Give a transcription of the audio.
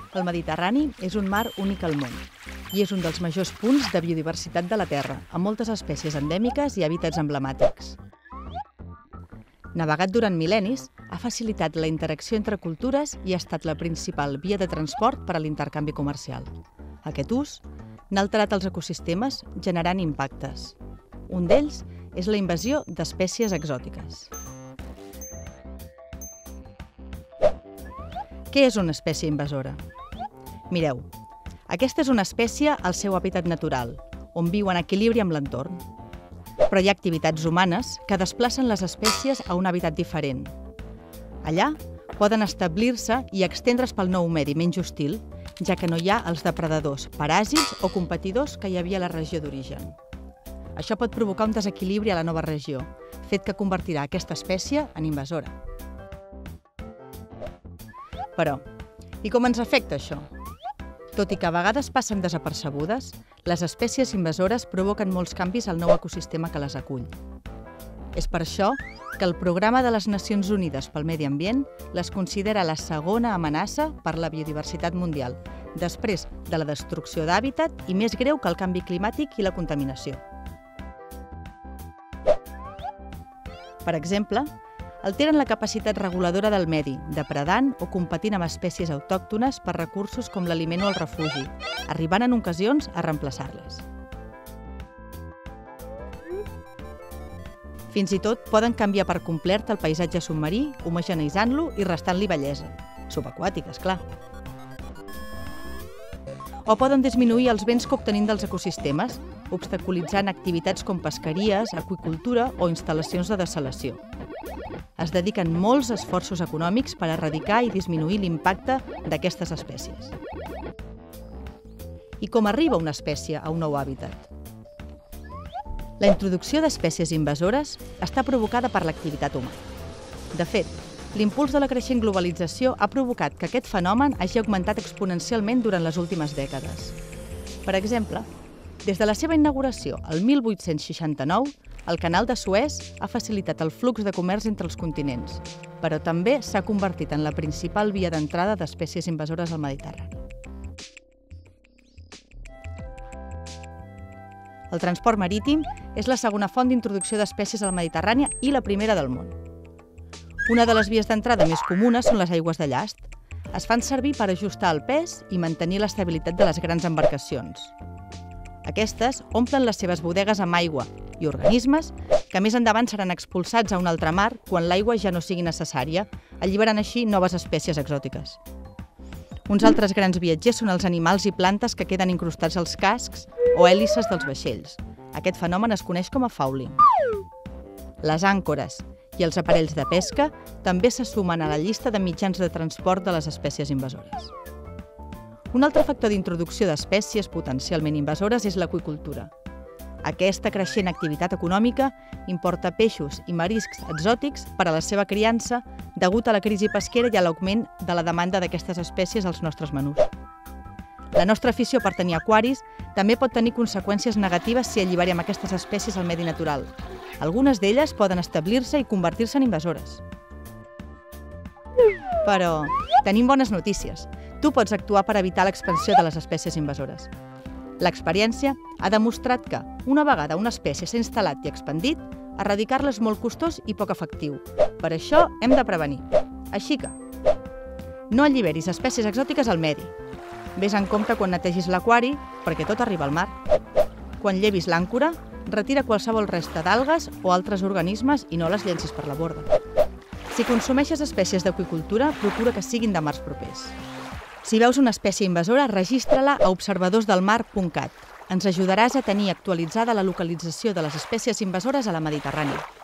El Mediterrani és un mar únic al món i és un dels majors punts de biodiversitat de la Terra, amb moltes espècies endèmiques i hàbitats emblemàtics. Navegat durant mil·lennis, ha facilitat la interacció entre cultures i ha estat la principal via de transport per a l'intercanvi comercial. Aquest ús n'ha alterat els ecosistemes generant impactes. Un d'ells és la invasió d'espècies exòtiques. Què és una espècie invasora? Mireu, aquesta és una espècie al seu hàbitat natural, on viu en equilibri amb l'entorn. Però hi ha activitats humanes que desplacen les espècies a un hàbitat diferent. Allà poden establir-se i extendre's pel nou medi menys hostil, ja que no hi ha els depredadors, paràsits o competidors que hi havia a la regió d'origen. Això pot provocar un desequilibri a la nova regió, fet que convertirà aquesta espècie en invasora. Però, i com ens afecta això? Tot i que a vegades passen desapercebudes, les espècies invasores provoquen molts canvis al nou ecosistema que les acull. És per això que el Programa de les Nacions Unides pel Medi Ambient les considera la segona amenaça per la biodiversitat mundial, després de la destrucció d'hàbitat i més greu que el canvi climàtic i la contaminació. Per exemple, alteren la capacitat reguladora del medi, depredant o competint amb espècies autòctones per recursos com l'aliment o el refugi, arribant en ocasions a reemplaçar-les. Fins i tot poden canviar per complet el paisatge submarí, homogeneïtzant-lo i restant-li bellesa. Subaquàtica, esclar. O poden disminuir els béns que obtenim dels ecosistemes, obstaculitzant activitats com pesqueries, aqüicultura o instal·lacions de dessalació. Es dediquen molts esforços econòmics per erradicar i disminuir l'impacte d'aquestes espècies. I com arriba una espècie a un nou hàbitat? La introducció d'espècies invasores està provocada per l'activitat humana. De fet, l'impuls de la creixent globalització ha provocat que aquest fenomen hagi augmentat exponencialment durant les últimes dècades. Per exemple, des de la seva inauguració el 1869, el canal de Suez ha facilitat el flux de comerç entre els continents, però també s'ha convertit en la principal via d'entrada d'espècies invasores al Mediterrani. El transport marítim és la segona font d'introducció d'espècies al Mediterrani i la primera del món. Una de les vies d'entrada més comunes són les aigües de llast. Es fan servir per ajustar el pes i mantenir l'estabilitat de les grans embarcacions. Aquestes omplen les seves bodegues amb aigua i organismes que més endavant seran expulsats a un altre mar quan l'aigua ja no sigui necessària, alliberant així noves espècies exòtiques. Uns altres grans viatgers són els animals i plantes que queden incrustats als cascs o hèlices dels vaixells. Aquest fenomen es coneix com a fouling. Les àncores i els aparells de pesca també se sumen a la llista de mitjans de transport de les espècies invasores. Un altre factor d'introducció d'espècies potencialment invasores és l'aqüicultura. Aquesta creixent activitat econòmica importa peixos i mariscs exòtics per a la seva criança degut a la crisi pesquera i a l'augment de la demanda d'aquestes espècies als nostres menús. La nostra afició per tenir aquaris també pot tenir conseqüències negatives si alliberem aquestes espècies al medi natural. Algunes d'elles poden establir-se i convertir-se en invasores. Però tenim bones notícies. Tu pots actuar per evitar l'expansió de les espècies invasores. L'experiència ha demostrat que, una vegada una espècie s'ha instal·lat i expandit, erradicar-la és molt costós i poc efectiu. Per això hem de prevenir. Així que, no alliberis espècies exòtiques al medi. Ves en compte quan netegis l'aquari, perquè tot arriba al mar. Quan llevis l'àncora, retira qualsevol resta d'algues o altres organismes i no les llencis per la borda. Si consumeixes espècies d'aqüicultura, procura que siguin de mars propers. Si veus una espècie invasora, registra-la a observadorsdelmar.cat. Ens ajudaràs a tenir actualitzada la localització de les espècies invasores a la Mediterrània.